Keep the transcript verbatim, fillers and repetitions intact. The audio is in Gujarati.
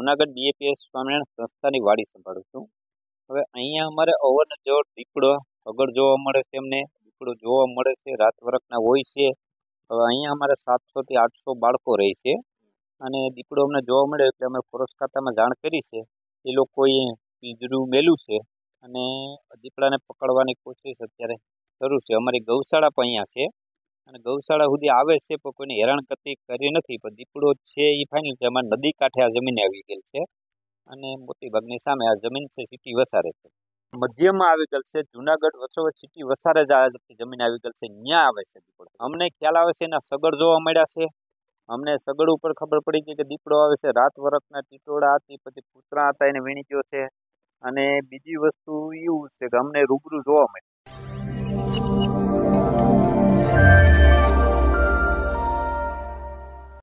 જુનાગઢ બીએપીએસ સ્વામિનારાયણ સંસ્થાની વાડી સંભાળું છું। હવે અહીંયા અમારે અવરનજવર દીપડો અગર જોવા મળે છે, એમને દીપડો જોવા મળે છે, રાત વરખના હોય છે। હવે અહીંયા અમારે સાતસો થી આઠસો બાળકો રહે છે અને દીપડો અમને જોવા મળે એટલે અમે ફોરેસ્ટ ખાતામાં જાણ કરી છે। એ લોકોએ પિંજરું મેલ્યું છે અને દીપડાને પકડવાની કોશિશ અત્યારે શરૂ છે। અમારી ગૌશાળા પણ અહીંયા છે અને ગૌશાળા સુધી આવે છે પણ કોઈને હેરાનગતિ કરી નથી, પણ દીપડો છે એ ફાઇનલ છે। અમારે નદી કાંઠે આ જમીન આવી ગયેલ છે અને મોટી ભાગની સામે આ જમીન છે સિટી વસારે છે, મધ્યમાં આવી ગયેલ છે। જુનાગઢ વચ્ચોવચ સિટી વસારે જ આ જમીન આવી ગયેલ છે, ત્યાં આવે છે દીપડો। અમને ખ્યાલ આવે છે એના સગડ જોવા મળ્યા છે, અમને સગડ ઉપર ખબર પડી ગઈ કે દીપડો આવે છે। રાત વરખના ટીટોળા હતી, પછી કૂતરા હતા એને વીણી ગયો છે। અને બીજી વસ્તુ એવું છે કે અમને રૂબરૂ જોવા મળે